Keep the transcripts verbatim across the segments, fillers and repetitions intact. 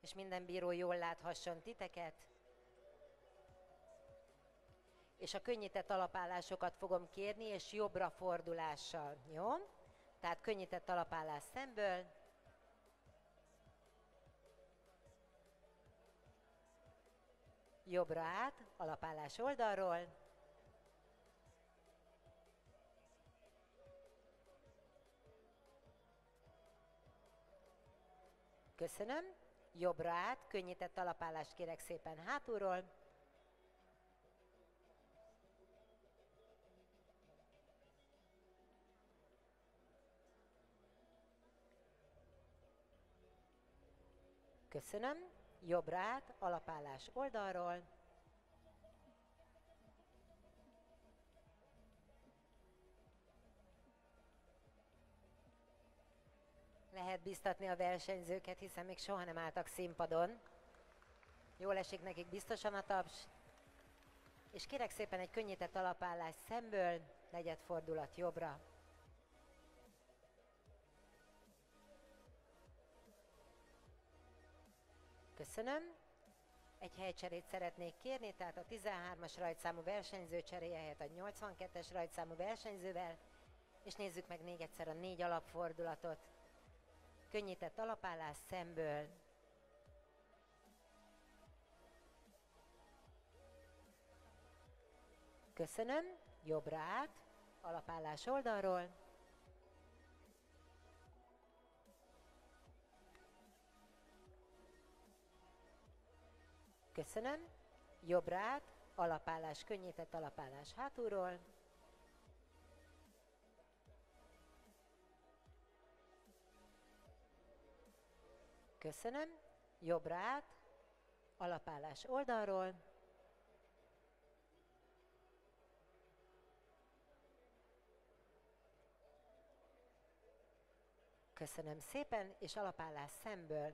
és minden bíró jól láthasson titeket. És a könnyített alapállásokat fogom kérni, és jobbra fordulással, jó? Tehát könnyített alapállás szemből. Jobbra át, alapállás oldalról. Köszönöm. Jobbra át, könnyített alapállást kérek szépen hátulról. Köszönöm. Jobbra át, alapállás oldalról. Lehet biztatni a versenyzőket, hiszen még soha nem álltak színpadon. Jól esik nekik biztosan a taps. És kérek szépen egy könnyített alapállás szemből, negyed fordulat jobbra. Köszönöm. Egy helycserét szeretnék kérni, tehát a tizenhármas rajtszámú versenyző cseréje helyett a nyolcvankettes rajtszámú versenyzővel, és nézzük meg még egyszer a négy alapfordulatot. Könnyített alapállás szemből. Köszönöm. Jobbra át, alapállás oldalról. Köszönöm. Jobbra át, alapállás, könnyített alapállás hátulról. Köszönöm. Jobbra át, alapállás oldalról. Köszönöm szépen, és alapállás szemből.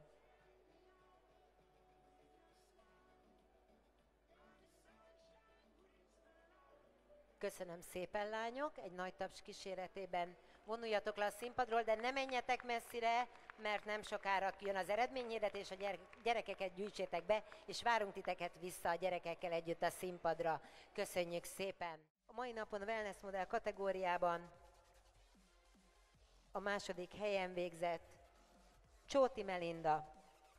Köszönöm szépen, lányok, egy nagy taps kíséretében vonuljatok le a színpadról, de ne menjetek messzire, mert nem sokára jön az eredményhirdetés, a gyerekeket gyűjtsétek be, és várunk titeket vissza a gyerekekkel együtt a színpadra. Köszönjük szépen! A mai napon a Wellness Modell kategóriában a második helyen végzett Csóti Melinda.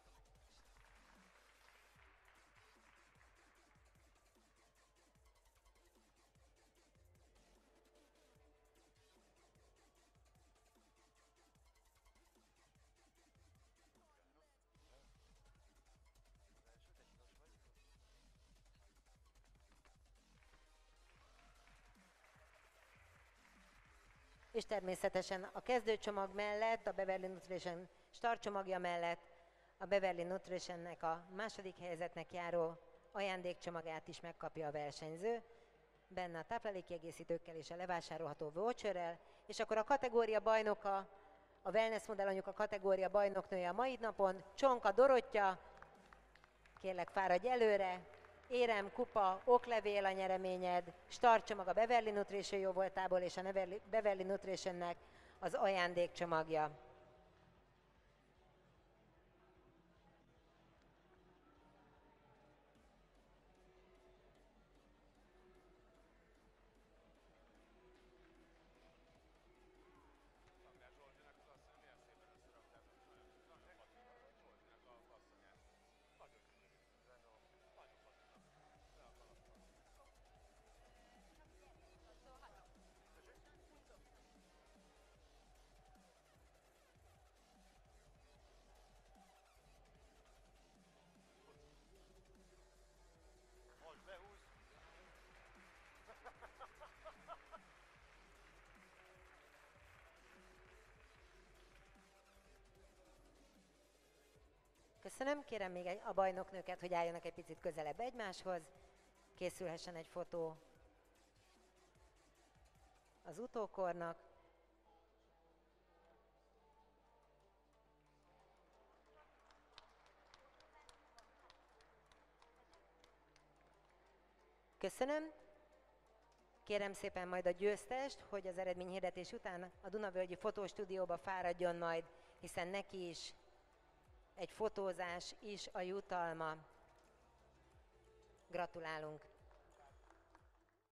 És természetesen a kezdőcsomag mellett, a Beverly Nutrition startcsomagja mellett a Beverly Nutritionnek a második helyezetnek járó ajándékcsomagát is megkapja a versenyző, benne a táplálékkiegészítőkkel és a levásárolható voucherrel, és akkor a kategória bajnoka, a Wellness Modell anyuka kategória bajnoknője a mai napon, Csonka Dorottya, kérlek fáradj előre, érem, kupa, oklevél a nyereményed, startcsomag a Beverly Nutrition jóvoltából és a Beverly Nutritionnek az ajándékcsomagja. Köszönöm, kérem még a bajnoknőket, hogy álljanak egy picit közelebb egymáshoz, készülhessen egy fotó az utókornak. Köszönöm. Kérem szépen majd a győztest, hogy az eredményhirdetés után a Dunavölgyi Fotóstúdióba fáradjon majd, hiszen neki is egy fotózás is a jutalma. Gratulálunk!